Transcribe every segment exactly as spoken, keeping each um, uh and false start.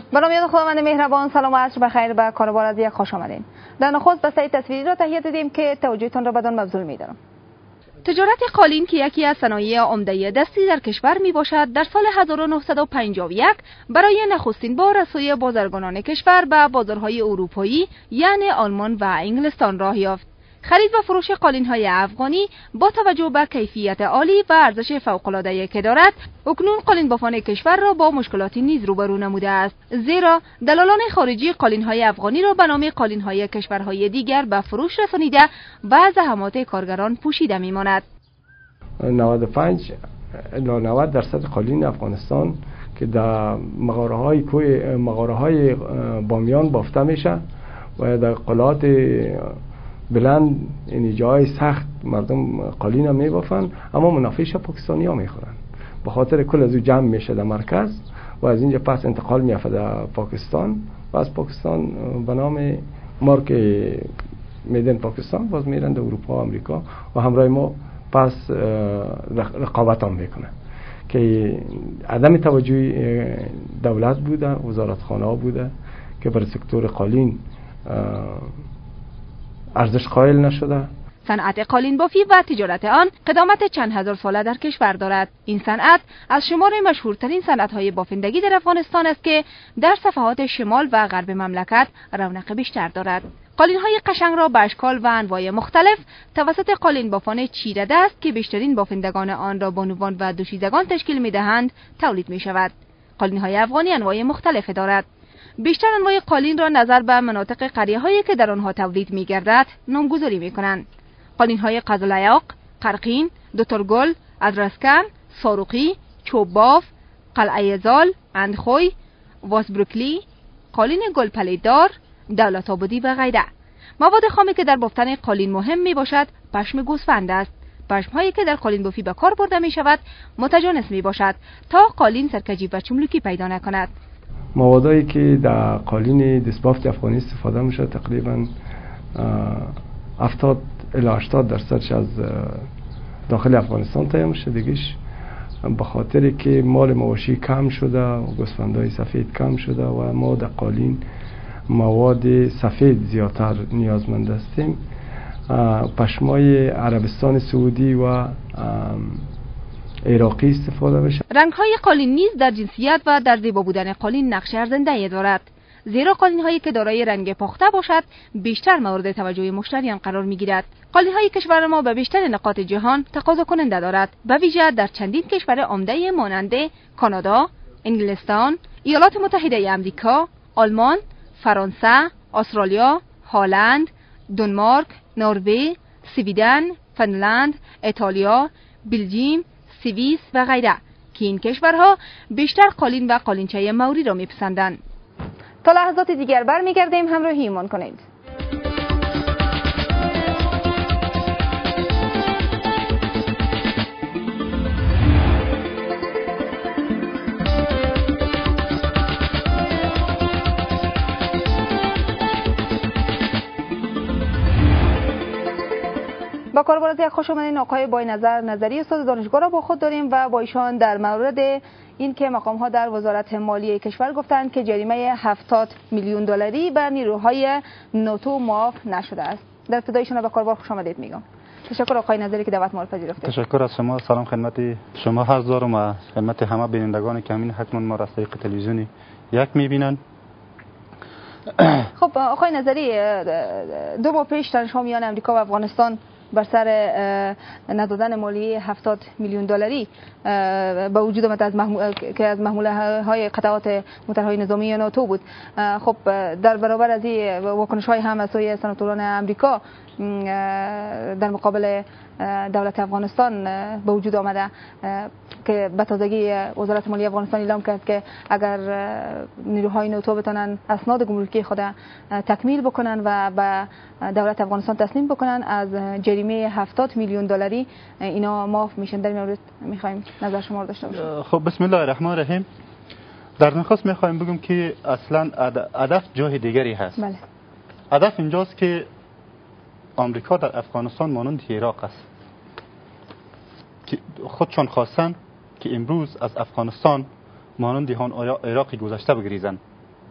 به نام یاد خداوند مهربان. سلام و عصر بخیر به کاربار از یک خوش آمدین. در نخست بسته تصویری را تهیه دیدیم که توجهتان را بدان مبذول می‌دارم. تجارت قالین که یکی از صنایع عمده دستی در کشور می باشد، در سال هزار و نهصد و پنجاه و یک برای نخستین بار از سوی بازرگانان کشور به بازارهای اروپایی یعنی آلمان و انگلستان راه یافت. خرید و فروش قالین‌های افغانی با توجه به کیفیت عالی و ارزش فوق‌العاده که دارد، اکنون قالین بافان کشور را با مشکلاتی نیز روبرو نموده است، زیرا دلالان خارجی قالین‌های افغانی را به نام قالین‌های کشورهای دیگر به فروش رسانیده و زحمات کارگران پوشیده می‌ماند. نود و پنج الی نود درصد قالین افغانستان که در مغاره‌های کوه مغاره‌های بامیان بافته میشه و در قلات بلند این جای سخت مردم قالین ها میبافن، اما منافعش پاکستانی ها میخورن. به خاطر کل از او جمع میشه در مرکز و از اینجا پس انتقال میافته در پاکستان و از پاکستان به نام مارک میدن پاکستان باز میرن در اروپا و امریکا و همراه ما پس رقابت هم میکنن که عدم توجه دولت بوده، وزارتخانه ها بوده که بر سکتور قالین ارزش قائل نشده. صنعت قالین بافی و تجارت آن قدامت چند هزار ساله در کشور دارد. این صنعت از شمار مشهورترین صنعت‌های بافندگی در افغانستان است که در صفحات شمال و غرب مملکت رونق بیشتر دارد. قالین‌های قشنگ را به اشکال و انواع مختلف توسط قالین بافان چیره دست که بیشترین بافندگان آن را بانوان و دوشیزگان تشکیل می‌دهند تولید می‌شود. قالین‌های افغانی انواع مختلف دارد. بیشتر انواع قالین را نظر به مناطق قریه‌هایی که در آنها تولید می‌گردد نامگذاری می‌کنند. قالین‌های قزلیاق، قرقین، دوترگل، ادرسکن، ساروقی، چوباف، قلعه زال، اندخوی، واسبروکلی، قالین گلپلیدار، دولت آبادی و غیره. مواد خامی که در بافتن قالین مهم میباشد پشم گوسفند است. پشم‌هایی که در قالین بافی به کار برده می‌شود متجانس میباشد تا قالین سرکجی و چملوکی پیدا نکند. موادایی که در قالین دستبافت افغانی استفاده میشه تقریبا هفتاد الی هشتاد درصدش از داخل افغانستان تهیه میشه. دیگهش به خاطر که مال مواشی کم شده و گوسفندای سفید کم شده و ما در قالین مواد سفید زیادتر نیازمند هستیم، پشمای عربستان سعودی و عراقی استفاده بشه. رنگ‌های قالین نیز در جنسیت و در زیبا بودن قالین نقش ارزنده دارد، زیرا قالین‌هایی که دارای رنگ پخته باشد بیشتر مورد توجه مشتریان قرار می‌گیرد. قالین‌های کشور ما به بیشتر نقاط جهان تقاضا کننده دارد، به ویژه در چندین کشور عمده مانند کانادا، انگلستان، ایالات متحده آمریکا، آلمان، فرانسه، استرالیا، هلند، دانمارک، نروژ، سوئدن، فنلند، ایتالیا، بلژیم، سوئیس و غیره که این کشورها بیشتر قالین و قالینچه موری را میپسندند. تا لحظات دیگر برمیگردیم، همراهی ایمان کنید. با کاربار از یک خوش آمدین آقای بای نظر نظری استاد دانشگاه را با خود داریم و با ایشان در مورد این که مقام ها در وزارت مالیه کشور گفتند که جریمه هفتاد میلیون دلاری به نیروهای ناتو معاف نشده است. در ابتدایشون به کاربار خوش آمدید میگم. تشکر آقای نظری که دعوت ما را پذیرفتید. تشکر از شما. سلام خدمت شما هر دارم و خدمت همه بینندگانی که همین حتما ما را از طریق تلویزیونی یک میبینن. خب آقای نظری، دو ماه پیش تنش ها میان امریکا و افغانستان بر سر ندادن مالیه هفتاد میلیون دلاری به وجود آمد از محمول... که از محموله های قطعات موترهای نظامی ناتو بود. خب در برابر از این واکنش های هم از سوی سناتوران امریکا در مقابل دولت افغانستان به وجود آمده که به تازگی وزارت مالیه افغانستان اعلام کرد که اگر نیروهای ناتو بتونن اسناد گمرکی خود تکمیل بکنن و به دولت افغانستان تسلیم بکنن از جریمه هفتاد میلیون دلاری اینا معاف میشن. در این مورد میخوایم نظر شما رو داشته باشیم. خب بسم الله الرحمن الرحیم. در نخست میخوایم بگم که اصلا هدف جای دیگری هست. بله. هدف اینجاست که آمریکا در افغانستان مانند عراق است که خودشان خواستن که امروز از افغانستان مانند هان عراقی گذشته بگریزن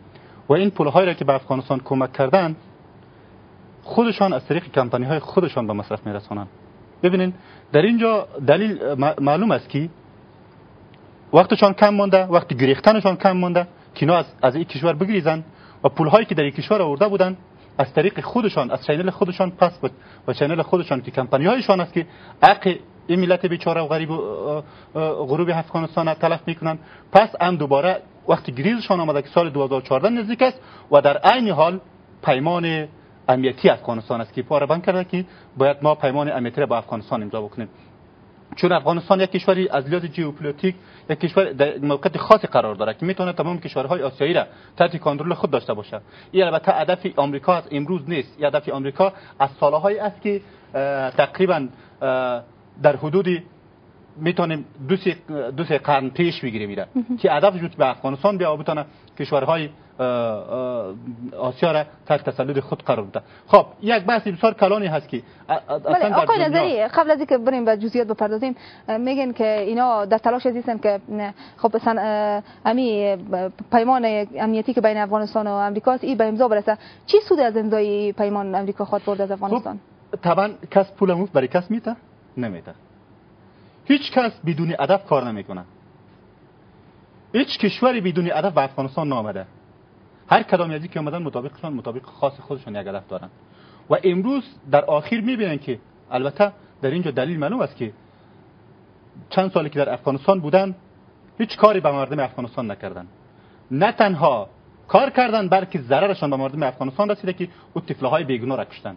و این پولهایی را که به افغانستان کمک کردن خودشان از طریق کمپانی های خودشان به مصرف میرسانند. ببینید در اینجا دلیل معلوم است که وقتشان کم مونده، وقت گریختنشان کم مونده که اینا از از این کشور بگریزن و پولهایی که در این کشور آورده بودن از طریق خودشان، از چینل خودشان پس بود و چینل خودشان که کمپانی هایشان است که حق این ملت بیچاره و غریب و غروب افغانستان تلف میکنن. پس هم دوباره وقتی گریزشان آمده که سال دو هزار و چهارده نزدیک است و در عین حال پیمان امنیتی افغانستان است که پاره بند کرده که باید ما پیمان امنیتی را با افغانستان امضا بکنیم، چون افغانستان یک کشوری از لحاظ ژئوپلیتیک یک کشور در موقعیت خاصی قرار داره که میتونه تمام کشورهای آسیایی را تحت کنترل خود داشته باشه. این البته هدف آمریکا از امروز نیست، هدف آمریکا از سالهایی است که تقریبا در حدود میتونیم دو سه دو سه قرن پیش بگیریم میره که هدفش بود به افغانستان بیا و بتونه کشورهای آسیا را تحت تسلط خود قرار بده. خب یک بحث بسیار کلانی هست که اصلا آقای نظری قبل از اینکه بریم به جزئیات بپردازیم میگن که اینا در تلاش هستن که خب مثلا امی پیمان امنیتی که بین افغانستان و امریکا است این به امضا برسه، چی سود از امضای پیمان امریکا خواد برد از افغانستان؟ خب طبعا کس پول مفت برای کس میته نمیته، هیچ کس بدون هدف کار نمیکنه، هیچ کشوری بدون هدف به افغانستان نامده، هر کدام از که اومدن مطابقشان مطابق خاص خودشان یک هدف دارن و امروز در آخر میبینن که البته در اینجا دلیل معلوم است که چند سالی که در افغانستان بودن هیچ کاری به مردم افغانستان نکردن، نه تنها کار کردن بلکه ضررشان به مردم افغانستان رسیده که او طفلهای بیگناه را کشتن.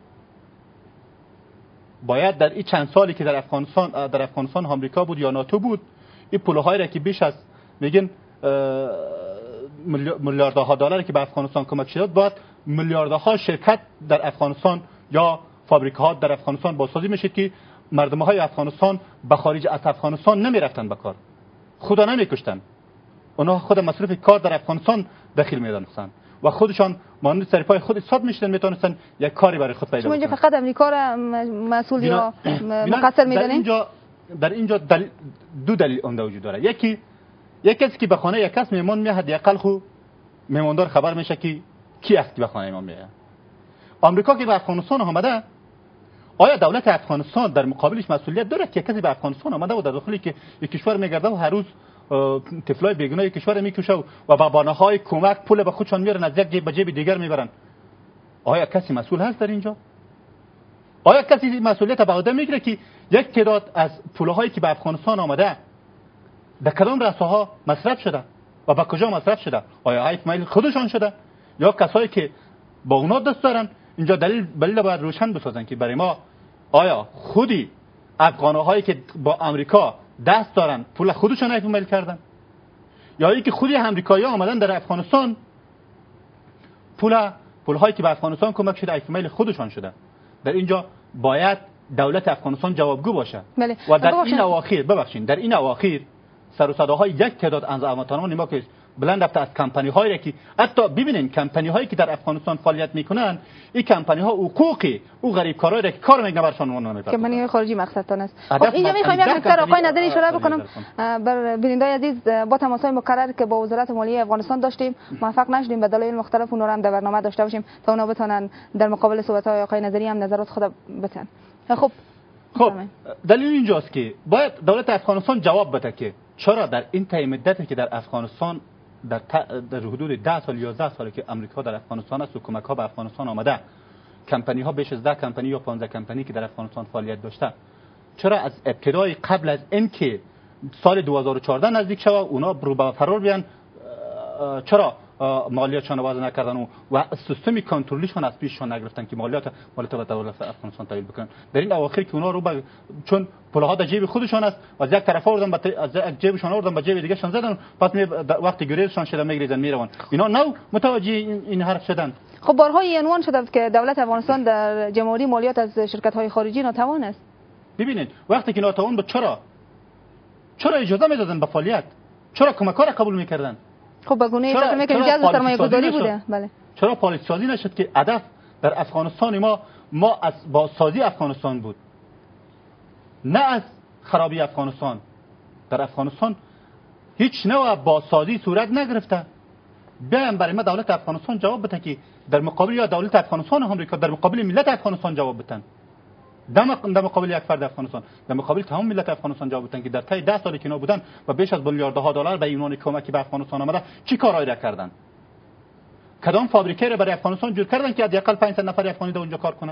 باید در این چند سالی که در افغانستان در افغانستان آمریکا بود یا ناتو بود این پولهایی را که بیش از میگن میلیاردها دلاری که به افغانستان کمک شد باید میلیاردها شرکت در افغانستان یا فابریکه‌ها در افغانستان بازسازی میشد که مردم‌های افغانستان به خارج از افغانستان نمیرفتن به کار، خدا نمیکشتن، اونا خود مصرف کار در افغانستان داخل میدانستن و خودشان مانند سرپای خود احساس میشدن میتونستن یک کاری برای خود پیدا کنند. شما اینجا فقط امریکا را مسئول یا مقصر میدونید؟ در اینجا در اینجا دل... دو دلیل عمده وجود داره. یکی یک کسی که به خانه یک کس مهمان میاد یقل خو مهماندار خبر میشه که کی است که به خانه ما میاد. آمریکا که به افغانستان آمده آیا دولت افغانستان در مقابلش مسئولیت داره که کسی به افغانستان آمده و در داخلی که یک کشور میگرده و هر روز طفلای بیگناه کشور میکشه و با بهانه‌های کمک پول به خودشان میارن از یک جیب به جیب دیگر میبرن؟ آیا کسی مسئول هست در اینجا؟ آیا کسی مسئولیت به عهده میگیره که یک تعداد از پولهایی که به افغانستان آمده در کدام رساها مصرف شده و به کجا مصرف شده؟ آیا حیف میل خودشان شده یا کسایی که با اونا دست دارن؟ اینجا دلیل دلیل باید روشن بسازن که برای ما آیا خودی افغان‌هایی که با آمریکا دست دارن پول خودشان حیف میل کردن یا اینکه خودی آمریکایی‌ها آمدن در افغانستان پول پول‌هایی که به افغانستان کمک شده حیف میل خودشان شده؟ در اینجا باید دولت افغانستان جوابگو باشه. بله. و در این اواخر ببخشید در این اواخر سر و صداهای یک تعداد از هموطنان ما که بلند رفته از کمپانی هایی که حتی ببینین کمپانی هایی که در افغانستان فعالیت میکنن این کمپانی ها حقوقی او غریب کارایی که کار میکنن برشان اون نمیپردازن. کمپانی های خارجی مقصدتان است. خب اینجا میخوایم یک نکته آقای نظری اشاره بکنم بر بینندای عزیز با تماس های مکرر که با وزارت مالیه افغانستان داشتیم موفق نشدیم به دلایل مختلف اون رو هم در برنامه داشته باشیم تا اونا بتونن در مقابل صحبت های آقای نظری هم نظرات خود بتن. خب خب دلیل اینجاست که باید دولت افغانستان جواب بده که چرا در این طی مدتی که در افغانستان در, در حدود ده سال یازده سالی که امریکا در افغانستان است و کمک ها به افغانستان آمده کمپانی ها بیش از ده کمپانی یا پانزده کمپانی که در افغانستان فعالیت داشته چرا از ابتدای قبل از اینکه سال دو هزار و چهارده نزدیک شود اونا رو به فرار بیان چرا مالیاتشان وضع نکردن و سیستم کنترلیشون از پیششان نگرفتن که مالیات مالیات به دولت افغانستان تحویل بکنن؟ در این اواخر که اونا رو با چون پولها در جیب خودشان است و از یک طرف آوردن از یک جیبشان آوردن به جیب دیگه شان زدن پس می وقتی گریزشان شده میگریزن میرون اینا نو متوجه این حرف شدن. خب بارهای عنوان شده که دولت افغانستان در جمع‌آوری مالیات از شرکت‌های خارجی ناتوان است. ببینید وقتی که ناتوان بود چرا چرا اجازه میدادن به فعالیت؟ چرا کمک‌ها را قبول میکردن؟ خب به گونه فکر میکنم جذب سرمایه گذاری بوده. بله. چرا پالیسی سازی نشد که هدف در افغانستان ما ما از با سازی افغانستان بود نه از خرابی افغانستان؟ در افغانستان هیچ نوع با سازی صورت نگرفته. بیایم برای ما دولت افغانستان جواب بده که در مقابل یا دولت افغانستان و آمریکا در مقابل ملت افغانستان جواب بدن. در مقابل یک فرد افغانستان، در مقابل تمام ملت افغانستان جواب بدن که در طی ده سالی که اینا بودن و بیش از میلیاردها دلار به عنوان کمکی به افغانستان آمده چی کارایی را کردن؟ کدام فابریکه را برای افغانستان جور کردن که حداقل پانصد نفر افغانی در اونجا کار کنه؟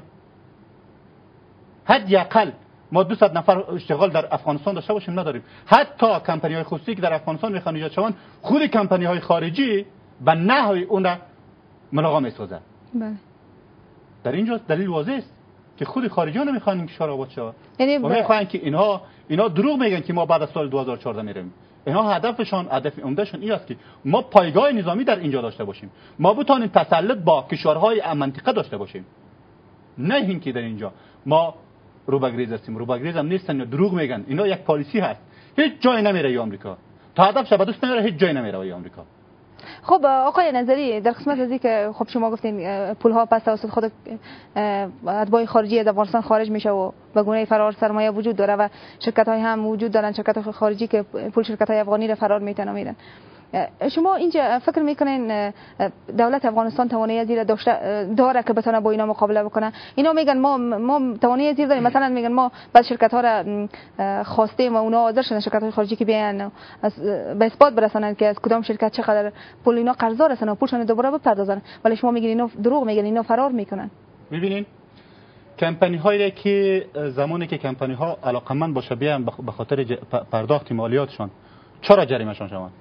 حداقل ما دویست نفر اشتغال در افغانستان داشته باشیم نداریم. حتی کمپانی های خصوصی که در افغانستان میخوان ایجاد شوند، خود کمپانی های خارجی به نحوی اون را ملغا میسازند. بله. در اینجا دلیل واضح است که خود خارجیان نمیخوان این کشور آباد شود. یعنی و میخوان که اینها اینا دروغ میگن که ما بعد از سال دو هزار و چهارده میریم. اینها هدفشان، هدف عمدهشون این است که ما پایگاه نظامی در اینجا داشته باشیم. ما بتونیم تسلط با کشورهای منطقه داشته باشیم. نه اینکه در اینجا ما روبگریز هستیم. روبگریز هم نیستن، دروغ میگن. اینا یک پالیسی هست. هیچ جای نمیره ای آمریکا. تا هدف شب دوست نمیره هیچ جای نمیره ای آمریکا. خب آقای نظری، در قسمت از که خب شما گفتین پولها پس توسط خود اتباع خارجی از افغانستان خارج میشه و به گونه فرار سرمایه وجود داره و شرکت های هم وجود دارن، شرکت خارجی که پول شرکت های افغانی را فرار میتن و میرن. شما اینجا فکر میکنین دولت افغانستان توانایی زیر داشته داره که بتونه با اینا مقابله بکنه؟ اینا میگن ما ما توانایی زیر داریم، مثلا میگن ما بعض شرکت ها را خواستیم و اونا حاضر شدن شرکت های خارجی که بیان به اثبات برسانن که از کدام شرکت چقدر پول اینا قرضدار هستن و پولشون دوباره بپردازن، ولی شما میگین اینا دروغ میگن، اینا فرار میکنن. ببینین کمپانی هایی که زمانی که کمپانی ها علاقمند باشه بیان به خاطر پرداخت مالیاتشون چرا جریمه شون شوند؟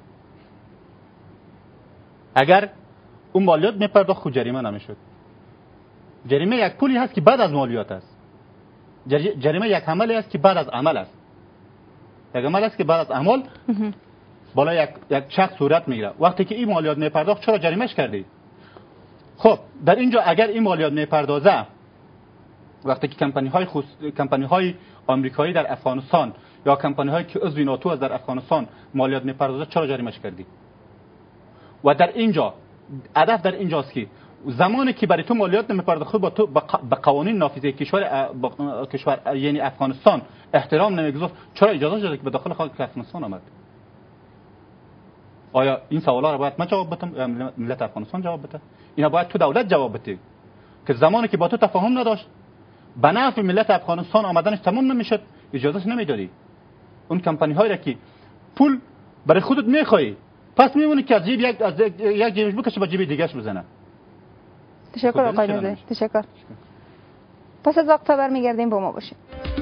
اگر اون مالیات میپرداخت خود جریمه نمیشد. جریمه یک پولی هست که بعد از مالیات است. جریمه یک عملی است که بعد از عمل است. یک عمل است که بعد از عمل بالا یک یک شخص صورت میگیره. وقتی که این مالیات میپرداخت چرا جریمهش کردی؟ خب در اینجا اگر این مالیات میپردازه، وقتی که کمپانی های خصوص... کمپانی های آمریکایی در افغانستان یا کمپانی هایی که عضو ناتو از در افغانستان مالیات میپردازه چرا جریمهش کردی؟ و در اینجا هدف در اینجاست که زمانی که برای تو مالیات نمیپرداخت با تو به قوانین نافذه کشور کشور یعنی افغانستان احترام نمیگذاشت، چرا اجازه داد که به داخل خاک افغانستان آمد؟ آیا این سوالا رو باید من جواب بدم یا ملت افغانستان جواب بده؟ اینا باید تو دولت جواب بده که زمانی که با تو تفاهم نداشت به نفع ملت افغانستان آمدنش تمام نمیشد، اجازه نمیدادی. اون کمپانی هایی را که پول برای خودت میخوای پس میمونه که از جیب یک از یک جیبش بکشه با جیب دیگه‌اش بزنه. تشکر آقای نظری، تشکر. پس از وقت برمیگردیم با ما باشید.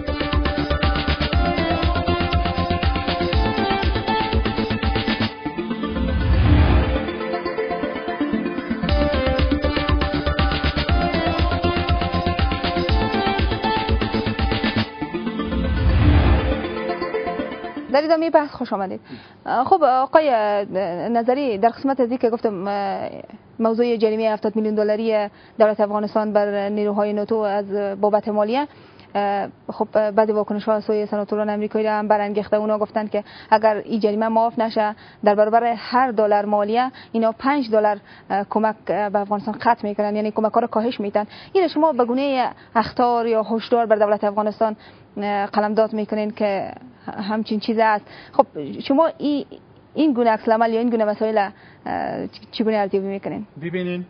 در ادامه بحث خوش آمدید. خب آقای نظری، در قسمت از که گفتم موضوع جریمه هفتاد میلیون دلاری دولت افغانستان بر نیروهای ناتو از بابت مالیه، خب بعد واکنش ها سوی سناتوران آمریکایی را هم برانگیخته. اونا گفتن که اگر این جریمه معاف نشه در برابر هر دلار مالیه اینا پنج دلار کمک به افغانستان قطع میکنن، یعنی کمک ها را کاهش میدن. این شما به گونه اخطار یا هشدار بر دولت افغانستان قلمداد میکنین که همچین چیز است. خب شما این این گونه عکس العمل یا این گونه مسائل چگونه ارزیابی میکنین؟ ببینین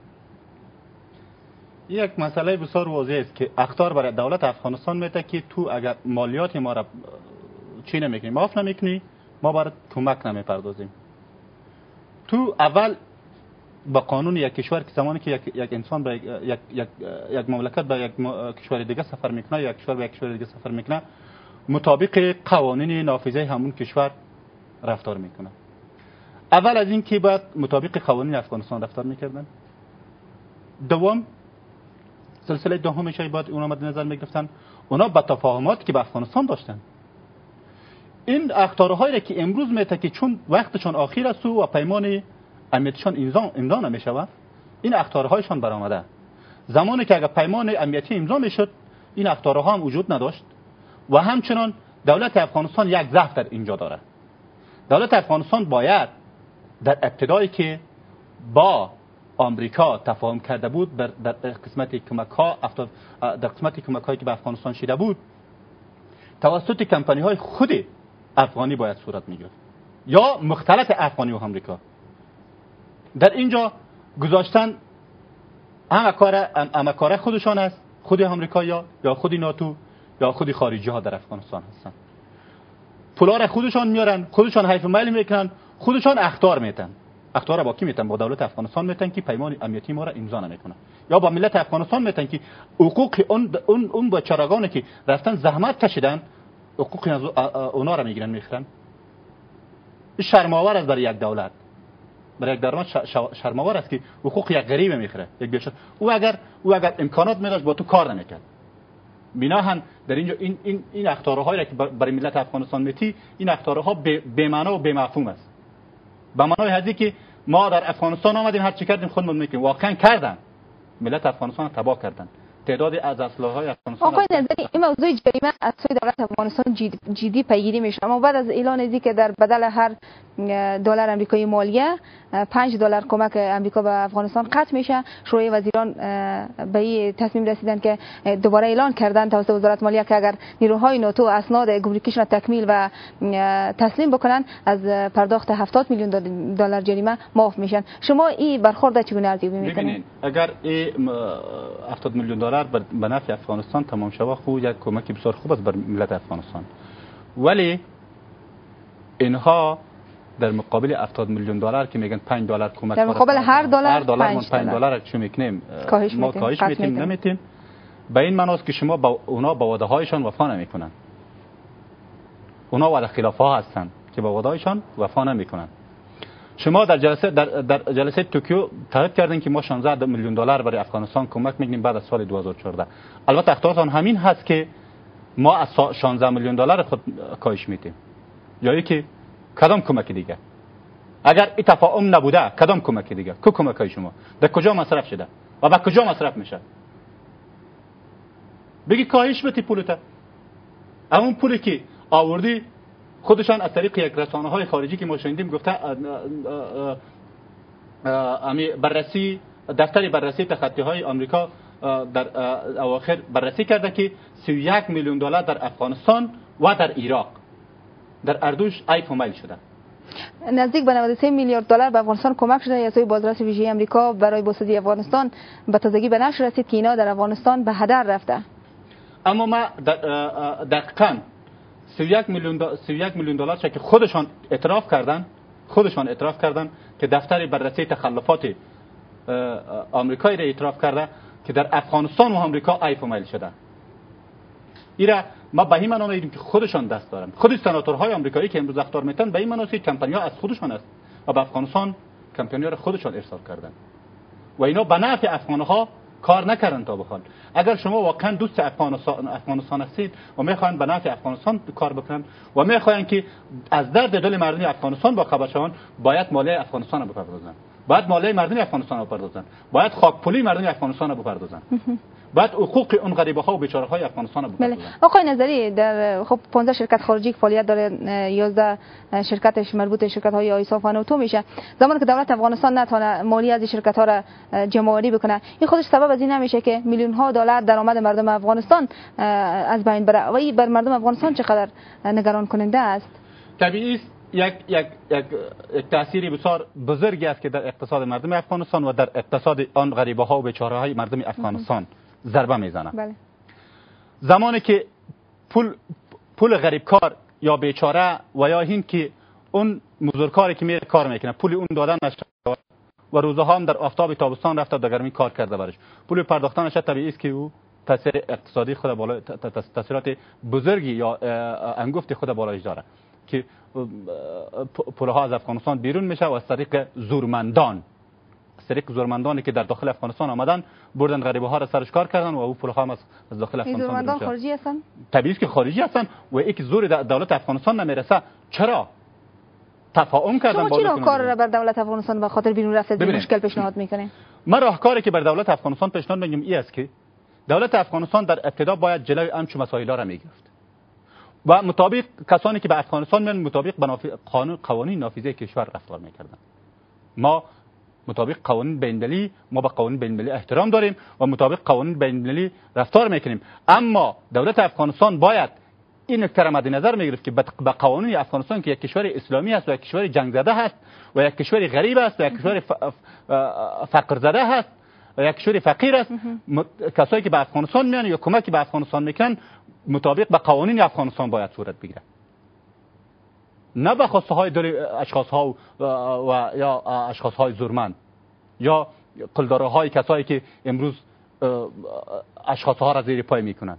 یک مسئله بسیار واضح است که اخطار برای دولت افغانستان میده که تو اگر مالیات ما را چی نمیکنی، معاف نمیکنی، ما برات کمک نمیپردازیم. تو اول با قانون یک کشور که زمانی که یک, یک انسان به یک یک یک مملکت به یک کشور دیگه سفر میکنه، یک کشور به یک کشور دیگه سفر میکنه، مطابق قوانین نافذه همون کشور رفتار میکنه. اول از این که باید مطابق قوانین افغانستان رفتار میکردن. دوم سلسله دومش باید اونا مد نظر میگرفتن، اونا با تفاهماتی که با افغانستان داشتن این اخطارهایی که امروز میته که چون وقتشون آخر است و پیمان امنیتیشان امضا امضا نمیشود، این اخطارهایشان برآمده. زمانی که اگر پیمان امنیتی امضا میشد این اخطارها هم وجود نداشت. و همچنان دولت افغانستان یک ضعف در اینجا داره. دولت افغانستان باید در ابتدایی که با آمریکا تفاهم کرده بود در, در قسمت کمک ها در قسمت کمک هایی که به افغانستان شده بود توسط کمپانی های خود افغانی باید صورت میگرفت یا مختلط افغانی و آمریکا. در اینجا گذاشتن همه کار همه کار خودشان است، خود آمریکایی‌ها یا خود ناتو یا خود خارجی ها در افغانستان هستن. پولا را خودشان میارن، خودشان حیف میل میکنن، خودشان اخطار میتن. اخطار را با کی میتن؟ با دولت افغانستان میتن که پیمان امنیتی ما را امضا نمیکنه، یا با ملت افغانستان میتن که حقوق اون اون اون بیچارگانی که رفتن زحمت کشیدن حقوق از اونا را میگیرن میخرن. این شرم‌آور است برای یک دولت، برای یک دولت شرم‌آور است که حقوق یک غریب میخره، یک بیچاره. او اگر او اگر امکانات میداشت با تو کار نمیکرد. بناهن در اینجا این این این اخطارهایی را که برای ملت افغانستان میتی، این اخطارها به معنا و به مفهوم است. به معنای هدی که ما در افغانستان آمدیم هر چی کردیم خودمون میکنیم. واقعا کردن، ملت افغانستان رو تباه کردن. تعداد از اسلحه‌های افغانستان. آقای نظری، این موضوع جریمه از سوی دولت افغانستان جدی پیگیری میشه، اما بعد از اعلان ازی که در بدل هر دلار آمریکایی مالیه پنج دلار کمک آمریکا به افغانستان قطع میشه، شورای وزیران به این تصمیم رسیدن که دوباره اعلان کردن توسط وزارت مالیه که اگر نیروهای ناتو اسناد گمرکیشون تکمیل و تسلیم بکنن از پرداخت هفتاد میلیون دلار جریمه معاف میشن. شما این برخورد چگونه ارزیابی میکنید؟ اگر این هفتاد میلیون دلار به نفع افغانستان تمام شود، خود یک کمک بسیار خوب است بر ملت افغانستان، ولی اینها در مقابل هفتاد میلیون دلار که میگن پنج دلار کمک، در مقابل هر دلار هر دلار پنج دلار چه میکنیم؟ ما کاهش میتیم نمیتیم. به این معناست که شما با اونا با وعده هایشان وفا نمیکنن. اونا وعده خلاف ها هستن که با وعده هایشان وفا نمیکنن. شما در جلسه در, در جلسه توکیو تعهد کردین که ما شانزده میلیون دلار برای افغانستان کمک میکنیم بعد از سال دو هزار و چهارده. البته اخطارتان همین هست که ما از شانزده میلیون دلار خود کاهش میدیم. جایی که کدام کمک دیگه؟ اگر این تفاهم نبوده کدام کمک دیگه؟ کو کمکای شما در کجا مصرف شده و با کجا مصرف میشه؟ بگی کاهش بتی پولت. همون پولی که آوردی خودشان از طریق یک رسانه های خارجی که ما شنیدیم گفته امی بررسی دفتر بررسی تخطی های آمریکا در اواخر بررسی کرده که سی و یک میلیون دلار در افغانستان و در عراق در اردوش عیف و میل شده. نزدیک به نود و سه میلیارد دلار به افغانستان کمک شده. از سوی بازرس ویژه آمریکا برای بازسازی افغانستان به تازگی به نشر رسید که اینا در افغانستان به هدر رفته. اما ما دقیقاً سی و یک میلیون سی و یک میلیون دلار که خودشان اعتراف کردن خودشان اعتراف کردن که دفتر بررسی تخلفات آمریکایی را اعتراف کرده که در افغانستان و آمریکا عیف و میل شده. ایرا ما به این معنا میگیم که خودشان دست دارن. خود سناتورهای آمریکایی که امروز اخطار میتن به این معنا که کمپانی‌ها از خودشان است و به افغانستان کمپانی‌ها را خودشان ارسال کردن و اینا به نفع افغان‌ها کار نکردن تا به حال. اگر شما واقعا دوست افغانستان افغانستان هستید و میخواین به نفع افغانستان کار بکنن و میخواین که از درد دل مردم افغانستان با خبر شوند، باید مالیه افغانستان رو بپردازن، باید مالیه مردم افغانستان رو بپردازن، باید خاکپولی مردم افغانستان رو بپردازن، باید حقوق اون غریبه ها و بیچاره های افغانستان رو بپردازن. آقای نظری، در خب پانزده شرکت خارجی فعالیت داره، یازده شرکتش مربوط شرکت های آیساف و نوتو میشه. زمانی که دولت افغانستان نتونه مالیه از شرکت ها را جمع آوری بکنه، این خودش سبب از این نمیشه که میلیون ها دلار درآمد مردم افغانستان از بین بره و این بر مردم افغانستان چقدر نگران کننده است؟ طبیعی است یک یک یک یک تأثیری بسیار بزرگی است که در اقتصاد مردم افغانستان و در اقتصاد آن غریبه ها و بیچاره های مردم افغانستان ضربه میزنه. بله. زمانی که پول پول غریب کار یا بیچاره و یا این که اون مزدورکاری که میره کار میکنه پول اون دادن نشه و روزها هم در آفتاب تابستان رفته در گرمی کار کرده برش پول پرداختن نشه، طبیعی است که او تاثیر اقتصادی خود بالا تاثیرات بزرگی یا انگفت خود بالایش داره که پولها از افغانستان بیرون میشه و از طریق زورمندان از طریق زورمندانی که در داخل افغانستان آمدن بردن غریبه ها را سرش کار کردن و او پولها هم از داخل افغانستان زورمندان خارجی هستن. طبیعی است که خارجی هستن و یک زور دولت افغانستان نمیرسه. چرا تفاهم کردن با چرا کار را بر دولت افغانستان به خاطر بیرون رفت مشکل پیشنهاد میکنه؟ من راهکاری که بر دولت افغانستان پیشنهاد میگم این است که دولت افغانستان در ابتدا باید جلوی همچو مسائل را میگرفت و مطابق کسانی که به افغانستان میان مطابق به قانون قوانین نافذه کشور رفتار میکردن. ما مطابق قوانین بین‌المللی ما به قوانین بین‌المللی احترام داریم و مطابق قوانین بین‌المللی رفتار میکنیم، اما دولت افغانستان باید این نکته را مد نظر میگرفت که به قوانین افغانستان که یک کشور اسلامی است و یک کشور جنگ زده است و یک کشور غریب است و یک کشور فقر زده است و یک کشور فقیر است، کسایی که به افغانستان میان یا کمکی به افغانستان میکنن مطابق به قوانین افغانستان باید صورت بگیره، نه به خواسته های دل اشخاص ها و, و یا اشخاص های زورمند یا قلداره های کسایی که امروز اشخاص ها را زیر پای میکنن.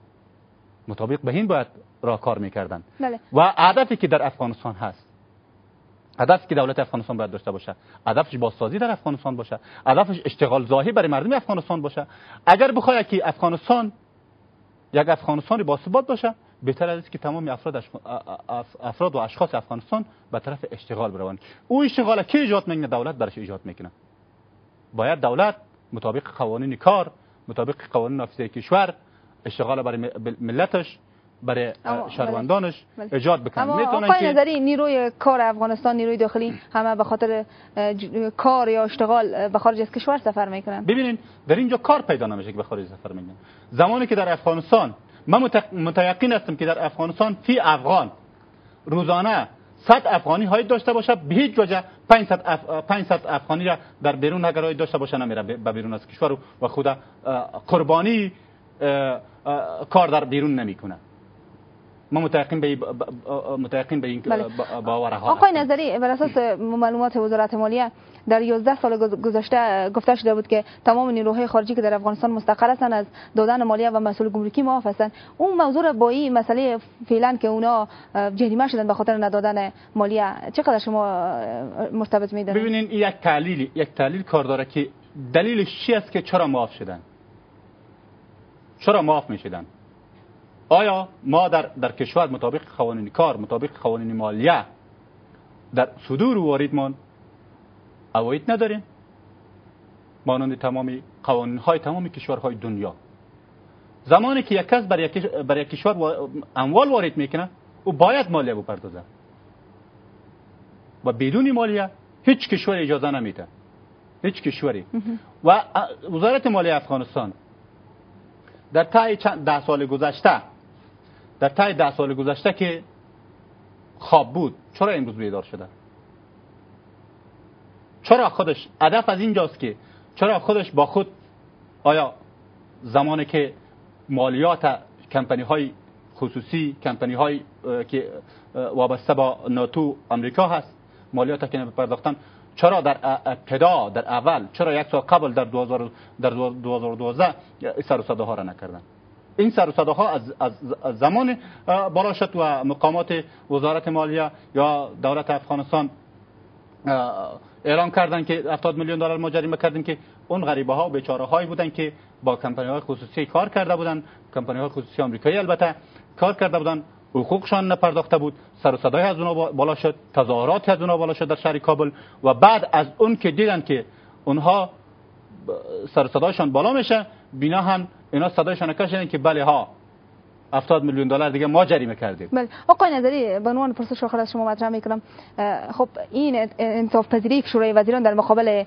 مطابق به این باید راهکار میکردن. بله. و هدفی که در افغانستان هست، هدفی که دولت افغانستان باید داشته باشه، هدفش بازسازی در افغانستان باشه، هدفش اشتغال ذاهی برای مردم افغانستان باشه. اگر بخواد که افغانستان یک افغانستان باثبات باشه، بهتر است که تمام افراد افراد و اشخاص افغانستان به طرف اشتغال بروند. او اشتغال کی ایجاد میکنه؟ دولت برش ایجاد میکنه. باید دولت مطابق قوانین کار، مطابق قوانین نافذه کشور اشتغال برای ملتش، برای شهروندانش ایجاد بکنه. اما آقای نظری، نیروی کار افغانستان، نیروی داخلی همه به خاطر کار یا اشتغال به خارج از کشور سفر میکنن. ببینین در اینجا کار پیدا نمیشه که به خارج سفر میکنن. زمانی که در افغانستان، من متیقن هستم که در افغانستان فی افغان روزانه صد افغانی های داشته باشه، به هیچ وجه پانصد افغانی را در بیرون اگر داشته باشه نمیره به بیرون از کشور و خود قربانی کار در بیرون نمیکنه. ما متيقن به متيقن به این باورها. آقای نظری، بر اساس معلومات وزارت مالیه در یازده سال گذشته گفته شده بود که تمام نیروهای خارجی که در افغانستان مستقر هستند از دادن مالیه و مسئول گمرکی معاف هستند. اون موضوع را با این مسئله فعلا که اونا جریمه شدن به خاطر ندادن مالیه چقدر شما مرتبط می‌دونید؟ ببینید یک تحلیل یک تحلیل کار داره که دلیلش چی است که چرا معاف شدن؟ چرا معاف میشدن؟ آیا ما در در کشور مطابق قوانین کار، مطابق قوانین مالیه در صدور و واردمان عواید نداریم؟ مانند تمامی قوانین های تمامی کشورهای دنیا. زمانی که یک کس برای یک برای کشور اموال وارد میکنه، او باید مالیه بپردازه و بدون مالیه هیچ کشور اجازه نمیده، هیچ کشوری. و وزارت مالیه افغانستان در طی چند ده سال گذشته در طی ده سال گذشته که خواب بود، چرا امروز بیدار شده؟ چرا خودش هدف از اینجاست که چرا خودش با خود، آیا زمانی که مالیات کمپانی های خصوصی، کمپانی های که وابسته با ناتو امریکا هست، مالیات که نمی‌پرداختن، چرا در ابتدا در اول چرا یک سال قبل در دو هزار و دوازده سر و صدا ها را نکردن؟ این سر و صدا ها از, از زمان بالا شد و مقامات وزارت مالیه یا دولت افغانستان اعلام کردن که هفتاد میلیون دلار ما جریمه کردیم که اون غریبه ها و بیچاره هایی بودن که با کمپانی های خصوصی کار کرده بودن، کمپانی های خصوصی آمریکایی البته کار کرده بودن، حقوقشان نپرداخته بود، سر و صدای از اونها بالا شد، تظاهرات از اونها بالا شد در شهر کابل و بعد از اون که دیدن که اونها سر و صدایشان بالا میشه، بینا هم اینا صدایشان کشیدن که بله ها هفتاد میلیون دلار دیگه ما جریمه کردیم. بله آقای نظری، به عنوان پرسش آخر از شما مطرح میکنم، خب این انصاف پذیری شورای وزیران در مقابل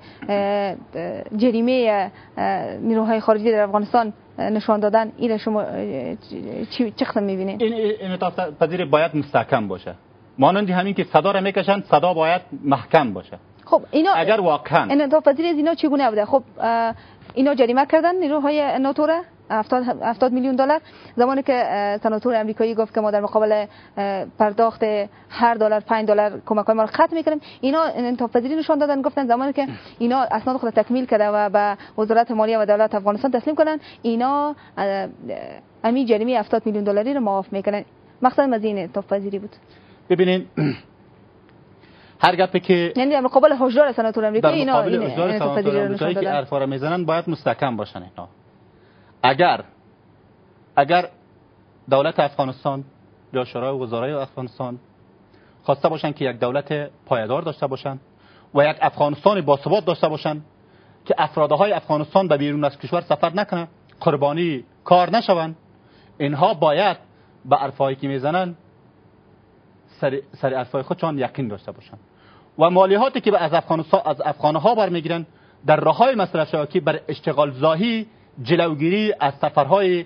جریمه نیروهای خارجی در افغانستان نشان دادن، این شما چی چه قسم میبینید؟ این انصاف پذیری باید مستحکم باشه، مانند همین که صدا را میکشن صدا باید محکم باشه. خب اینا اگر واقعا انصاف پذیری از اینا چگونه بوده؟ خب اینا جریمه کردن نیروهای ناتو را هفتاد میلیون دلار، زمانی که سناتور امریکایی گفت که ما در مقابل پرداخت هر دلار پنج دلار کمک‌های ما رو ختم می‌کنیم، اینا انصاف پذیری نشان دادن، گفتن زمانی که اینا اسناد خود تکمیل کرده و به وزارت مالیه و دولت افغانستان تسلیم کنن، اینا همین جریمه هفتاد میلیون دلاری رو معاف میکنن. مقصد از این انصاف پذیری بود. ببینید هر گپی که یعنی در مقابل هشدار سناتور امریکایی اینا این انصاف پذیری رو نشان دادن که حرفا رو میزنن باید مستحکم باشن. اینا اگر اگر دولت افغانستان یا شورای وزرای افغانستان خواسته باشن که یک دولت پایدار داشته باشن و یک افغانستان باثبات داشته باشن که افرادهای افغانستان به بیرون از کشور سفر نکنن، قربانی کار نشون، اینها باید به حرفایی که میزنن سر سر حرفای خودشان یقین داشته باشن و مالیاتی که از افغانستان از افغانها برمیگیرن در راههای مصرف شبکی بر اشتغال ذاهی، جلوگیری از سفرهای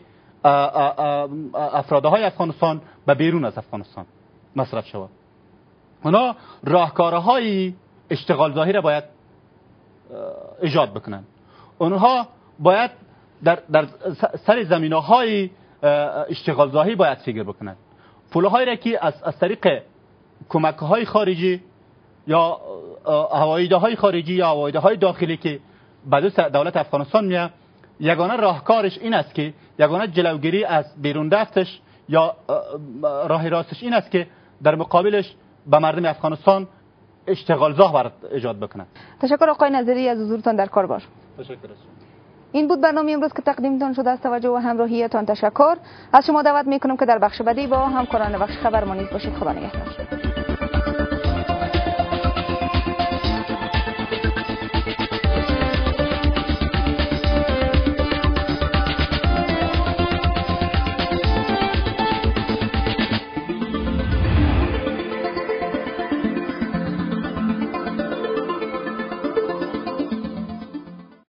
افرادهای افغانستان به بیرون از افغانستان مصرف شود. اونا راهکارهای اشتغال ظاهری را باید ایجاد بکنن. اونها باید در, در سر زمینه‌های اشتغال ظاهری باید فکر بکنن. پولهایی را که از, از طریق کمک‌های خارجی یا هوایی‌های خارجی یا هوایی‌های داخلی که به دولت افغانستان میاد، یگانه راهکارش این است که یگانه جلوگیری از بیرون رفتش یا راه راستش این است که در مقابلش به مردم افغانستان اشتغال ظاهر ایجاد بکنه. تشکر آقای نظری از حضورتان در کاربار. تشکر. این بود برنامه امروز که تقدیمتان شده. از توجه و همراهیتان تشکر. از شما دعوت میکنم که در بخش بعدی با همکاران بخش خبر ما نیز باشید. خدا نگهدار.